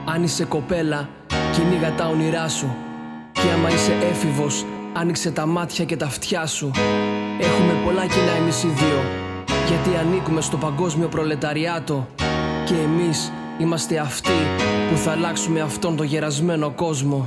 Αν είσαι κοπέλα, κυνήγα τα όνειρά σου. Και άμα είσαι έφηβος, άνοιξε τα μάτια και τα αυτιά σου. Έχουμε πολλά κοινά εμείς οι δύο, γιατί ανήκουμε στο παγκόσμιο προλεταριάτο. Και εμείς είμαστε αυτοί που θα αλλάξουμε αυτόν τον γερασμένο κόσμο.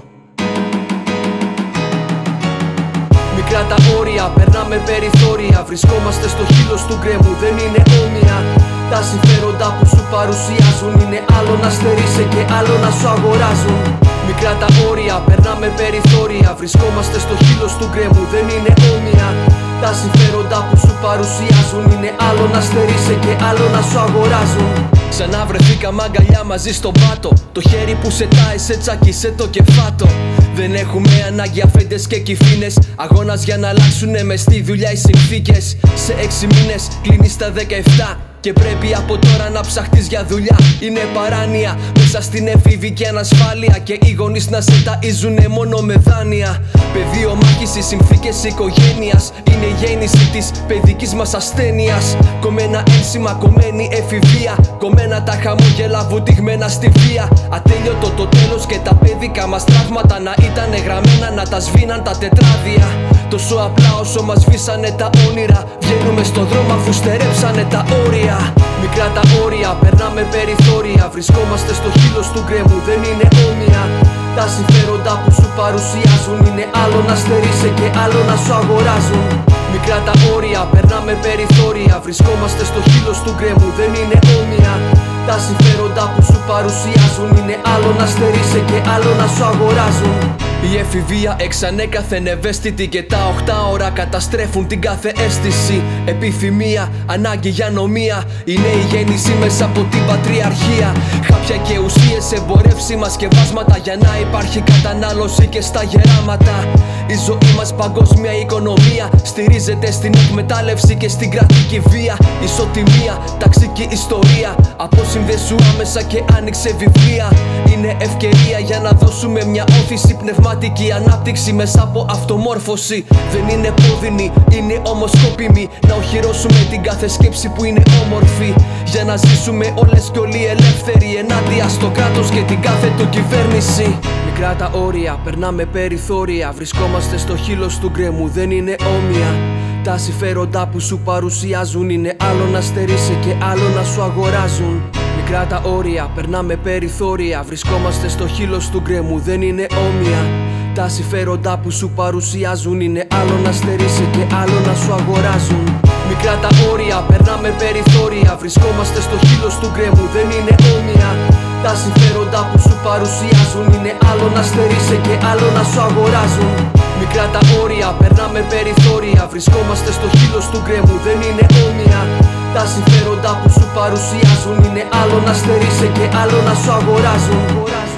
Μικρά τα όρια, περνάμε περιθώρια. Βρισκόμαστε στο χείλος του γκρέμου, δεν είναι όμοια. Τα συμφέροντα που σου παρουσιάζουν είναι άλλο να στερείσαι και άλλο να σου αγοράζουν. Μικρά τα όρια, περνάμε περιθώρια. Βρισκόμαστε στο χείλος του γκρέμου, δεν είναι όμοια. Τα συμφέροντα που σου παρουσιάζουν είναι άλλο να στερείσαι και άλλο να σου αγοράζουν. Ξανά βρεθήκαμε αγκαλιά μαζί στον πάτο. Το χέρι που σε τάει σε τσάκισε το κεφάτο. Δεν έχουμε ανάγκη αφέντες και κυφίνες. Αγώνας για να αλλάξουνε μες στη δουλειά οι συνθήκες. Σε 6 μήνες κλείνεις τα 17 και πρέπει από τώρα να ψαχτείς για δουλειά. Είναι παράνοια μέσα στην εφηβική ανασφάλεια και οι γονείς να σε ταΐζουνε μόνο με δάνεια. Πεδίο μάχης, οι συνθήκες οικογένειας είναι η γέννηση της παιδικής μας ασθένειας. Κομμένα ένσημα, κομμένη εφηβεία, κομμένα τα χαμόγελα βουτυγμένα στη βία. Ατέλειωτο το τέλος και τα παιδικά μας τραύματα να ήτανε γραμμένα να τα σβήναν τα τετράδια. Τόσο απλά όσο μας σβήσανε τα όνειρα, βγαίνουμε στον δρόμο αφού στερέψανε τα όρια. Μικρά τα όρια, περνάμε περιθώρια. Βρισκόμαστε στο χείλος του γκρέμου, δεν είναι όμοια. Τα συμφέροντα που σου παρουσιάζουν είναι άλλο να στερείσαι και άλλο να σου αγοράζουν. Μικρά τα όρια, περνάμε περιθώρια. Βρισκόμαστε στο χείλος του γκρέμου, δεν είναι όμοια. Τα συμφέροντα που σου παρουσιάζουν είναι άλλο να στερείσαι και άλλο να σου αγοράζουν. Η εφηβεία εξανέκαθεν ευαίσθητη και τα 8 ώρα καταστρέφουν την κάθε αίσθηση. Επιθυμία, ανάγκη για νομία, είναι η γέννηση μέσα από την πατριαρχία. Χάπια και ουσίες, εμπορεύσιμα σκευάσματα για να υπάρχει κατανάλωση και στα γεράματα. Η ζωή μας παγκόσμια οικονομία στηρίζεται στην εκμετάλλευση και στην κρατική βία. Ισοτιμία, ταξική ιστορία, αποσυνδέσου άμεσα και άνοιξε βιβλία. Είναι ευκαιρία για να δώσουμε μια όθηση, πνευματική ανάπτυξη μέσα από αυτομόρφωση. Δεν είναι πόδινη, είναι όμως σκόπιμη να οχυρώσουμε την κάθε σκέψη που είναι όμορφη. Για να ζήσουμε όλες κι όλοι ελεύθεροι ενάντια στο κράτος και την κάθε του κυβέρνηση. Μικρά τα όρια, περνάμε περιθώρια. Βρισκόμαστε στο χείλος του γκρέμου, δεν είναι όμοια. Τα συμφέροντα που σου παρουσιάζουν είναι άλλο να στερείσαι και άλλο να σου αγοράζουν. Μικρά τα όρια, περνάμε περιθώρια. Βρισκόμαστε στο χείλος του γκρέμου, δεν είναι όμοια. Τα συμφέροντα που σου παρουσιάζουν είναι άλλο να στερείσαι και άλλο να σου αγοράζουν. Μικρά τα όρια, περνάμε περιθώρια. Βρισκόμαστε στο χείλος του γκρέμου, δεν είναι όμοια. Τα συμφέροντα που σου παρουσιάζουν είναι άλλο να στερείσαι και άλλο να σου αγοράζουν. Μικρά τα όρια, περνάμε περιθώρια. Βρισκόμαστε στο χείλος του γκρέμου, δεν είναι όμοια. Τα συμφέροντα που σου παρουσιάζουν είναι άλλο να στερείσαι και άλλο να σου αγοράζουν.